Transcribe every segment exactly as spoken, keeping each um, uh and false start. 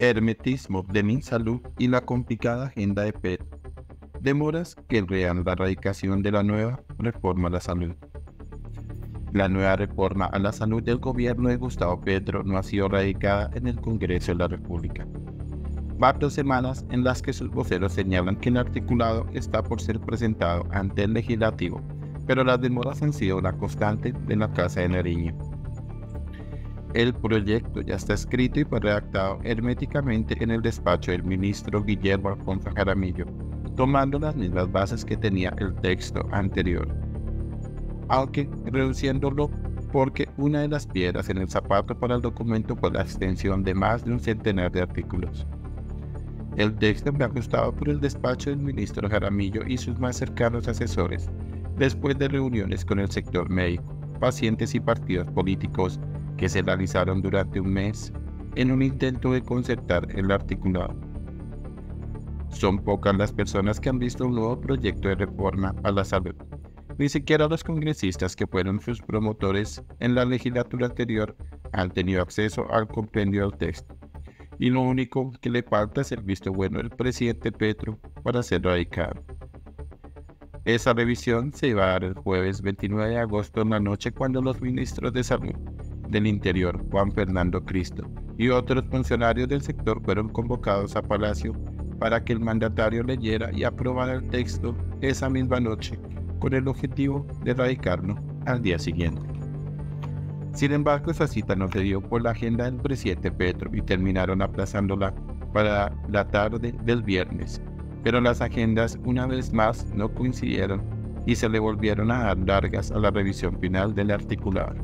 hermetismo de MinSalud y la complicada agenda de Petro. Demoras que enredan la radicación de la nueva reforma a la salud. La nueva reforma a la salud del gobierno de Gustavo Petro no ha sido radicada en el Congreso de la República. Varias semanas en las que sus voceros señalan que el articulado está por ser presentado ante el legislativo, pero las demoras han sido la constante de la Casa de Nariño. El proyecto ya está escrito y fue redactado herméticamente en el despacho del ministro Guillermo Alfonso Jaramillo, tomando las mismas bases que tenía el texto anterior, aunque reduciéndolo porque una de las piedras en el zapato para el documento fue la extensión de más de un centenar de artículos. El texto fue ajustado por el despacho del ministro Jaramillo y sus más cercanos asesores, después de reuniones con el sector médico, pacientes y partidos políticos que se realizaron durante un mes en un intento de concertar el articulado. Son pocas las personas que han visto un nuevo proyecto de reforma a la salud. Ni siquiera los congresistas que fueron sus promotores en la legislatura anterior han tenido acceso al compendio del texto. Y lo único que le falta es el visto bueno del presidente Petro para ser radicado. Esa revisión se iba a dar el jueves veintinueve de agosto en la noche, cuando los ministros de Salud del Interior, Juan Fernando Cristo, y otros funcionarios del sector fueron convocados a Palacio para que el mandatario leyera y aprobara el texto esa misma noche, con el objetivo de radicarlo al día siguiente. Sin embargo, esa cita no se dio por la agenda del presidente Petro y terminaron aplazándola para la tarde del viernes, pero las agendas una vez más no coincidieron y se le volvieron a dar largas a la revisión final del articulado.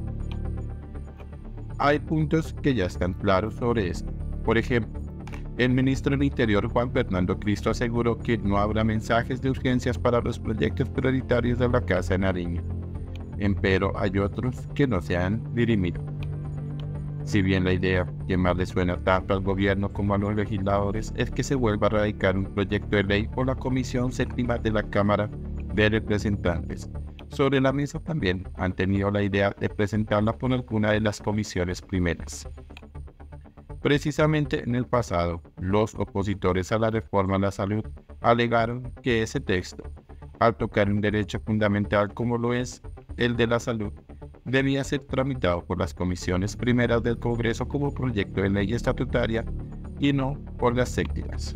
Hay puntos que ya están claros sobre esto. Por ejemplo, el ministro del Interior, Juan Fernando Cristo, aseguró que no habrá mensajes de urgencias para los proyectos prioritarios de la Casa de Nariño. Empero hay otros que no se han dirimido. Si bien la idea que más le suena tanto al gobierno como a los legisladores es que se vuelva a radicar un proyecto de ley por la Comisión Séptima de la Cámara de Representantes, sobre la mesa también han tenido la idea de presentarla por alguna de las comisiones primeras. Precisamente en el pasado, los opositores a la reforma a la salud alegaron que ese texto, al tocar un derecho fundamental como lo es el de la salud, debía ser tramitado por las comisiones primeras del Congreso como proyecto de ley estatutaria y no por las séptimas.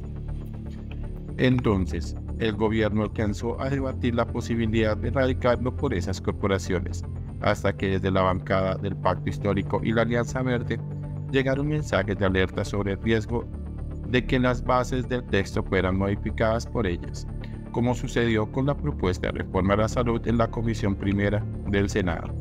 Entonces, el gobierno alcanzó a debatir la posibilidad de radicarlo por esas corporaciones, hasta que desde la bancada del Pacto Histórico y la Alianza Verde llegaron mensajes de alerta sobre el riesgo de que las bases del texto fueran modificadas por ellas, como sucedió con la propuesta de reforma a la salud en la Comisión Primera del Senado.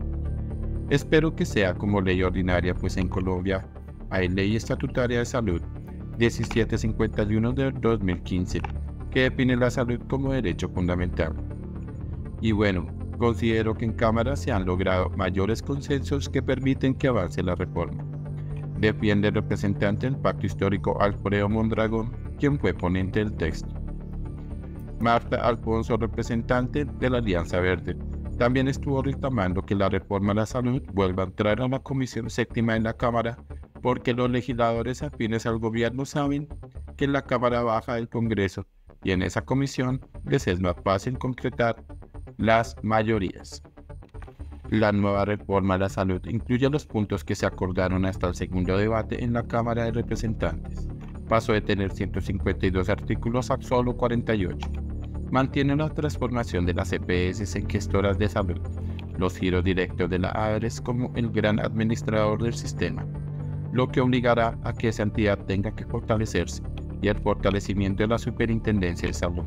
Espero que sea como ley ordinaria, pues en Colombia hay Ley Estatutaria de Salud diecisiete cincuenta y uno de dos mil quince, que define la salud como derecho fundamental. Y bueno, considero que en Cámara se han logrado mayores consensos que permiten que avance la reforma. Defiende el representante del Pacto Histórico Alfredo Mondragón, quien fue ponente del texto. Marta Alfonso, representante de la Alianza Verde, también estuvo reclamando que la reforma a la salud vuelva a entrar a la Comisión Séptima en la Cámara, porque los legisladores afines al gobierno saben que en la Cámara Baja del Congreso y en esa comisión les es más fácil concretar las mayorías. La nueva reforma a la salud incluye los puntos que se acordaron hasta el segundo debate en la Cámara de Representantes. Pasó de tener ciento cincuenta y dos artículos a solo cuarenta y ocho. Mantiene la transformación de las E P S en gestoras de salud, los giros directos de la A R E S como el gran administrador del sistema, lo que obligará a que esa entidad tenga que fortalecerse, y el fortalecimiento de la Superintendencia de Salud.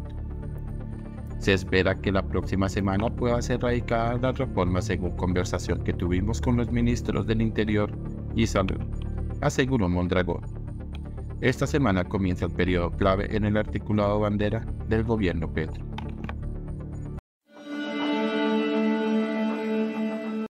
Se espera que la próxima semana pueda ser radicada la reforma según conversación que tuvimos con los ministros del Interior y Salud, aseguró Mondragón. Esta semana comienza el periodo clave en el articulado bandera del gobierno Petro.